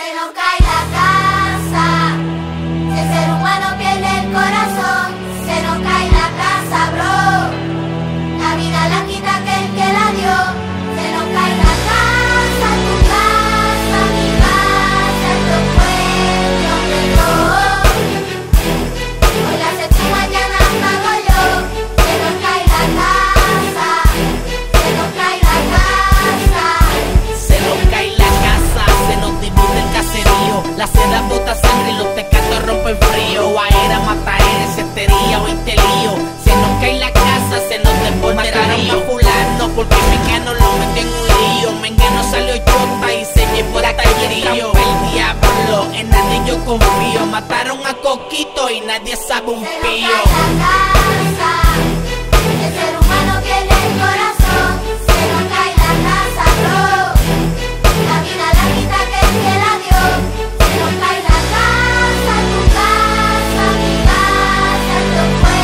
nos cae la casa. Si el ser humano pierde el corazón, se nos cae la casa, bro. La vida la quita aquel que la dio. Se nos cae la casa, tu casa, mi casa, esto fue hoy la haces tú, mañana pago yo. Se nos cae la casa, se nos cae la casa. Se nos cae la casa, se nos divide el caserío. La seda bota sangre y los tecatos rompen frío. Aera, mataera, cestería o interlío. Se nos cae la casa, se nos desborda el río. Mataron a fulano porque Mengano lo metió en un lío. Mengano salió chota y se llevó la tallerío. El diablo, en nadie yo confío. Mataron a Coquito y nadie sabe un pío. El ser humano pierde el corazón, se nos cae la casa, bro. La vida la quita aquel que la dio. Se nos cae la casa, tu casa, mi casa, esto fue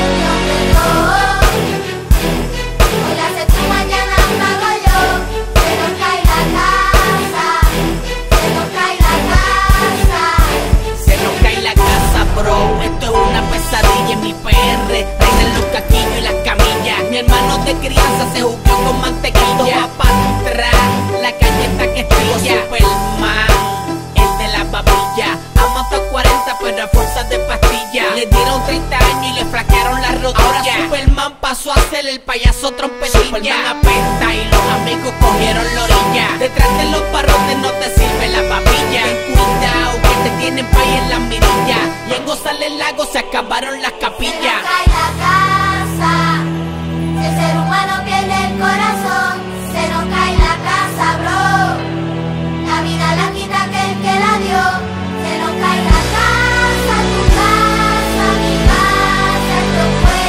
hoy la haces tú, mañana pago yo. Se nos cae la casa, se nos cae la casa. Se nos cae la casa, bro. Esto es una pesadilla en mi PR. Reinan los caquillos y las camillas. Mi hermano de crianza se jugó con mantequilla. Todo va para atrás, la calle está que estrella. Superman, el de la babilla. Ha matado 40 pero a fuerza de pastilla. Le dieron 30 años y le flaquearon las rodillas. Ahora Superman pasó a ser el payaso trompetilla. Superman apesta y los amigos cogieron la orilla. Detrás de los barrotes no te sirve la babilla. Ten cuidado que te tienen país en las mirillas. Y en Gozar el Lago se acabaron las capillas. Se nos cae la casa. Si el ser humano pierde el corazón, se nos cae la casa, bro. La vida la quita aquel que la dio. Se nos cae la casa, tu casa, mi casa, esto fue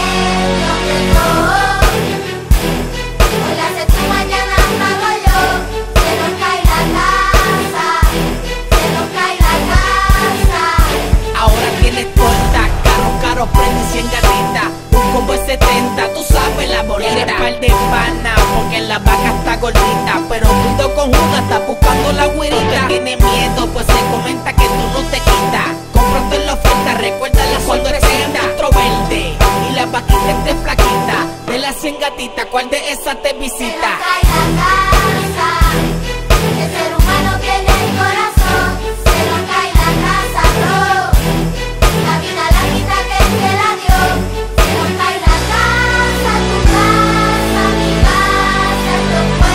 hoy la haces tú, mañana pago yo. Se nos cae la casa, se nos cae la casa. Ahora tienes torta, caro, prende y 100 gatitas. Un combo de 70, tú sabes la bolita. Tienes par de pana, porque la vaca está gordita. Pero junto con Judas está buscando la güerita. Tiene miedo, pues se comenta que tú no te quitas. Cómprate en la oferta, recuérdala cuando presenta. Otro verde, y la vaquita esté flaquita. De las 100 gatitas, ¿cuál de esas te visita? Se nos cae la casa. El ser humano pierde el corazón, se nos cae la casa, bro. La vida la quita aquel que la dio. Se nos cae la casa, tu casa, mi casa, esto fue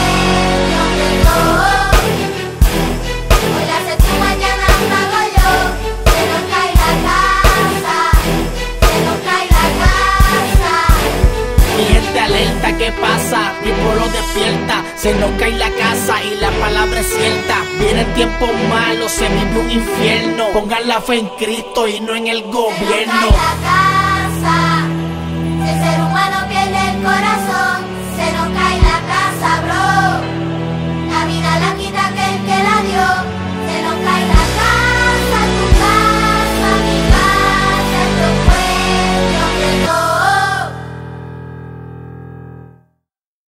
hoy la haces tú, mañana pago yo. Se nos cae la casa, se nos cae la casa. Mi gente alerta, ¿qué pasa? Mi pueblo despierta, se nos cae la casa y la palabra es cierta. Vienen tiempos malos, se vive un infierno. Pongan la fe en Cristo y no en el gobierno. Se nos cae la casa. Si el ser humano pierde el corazón,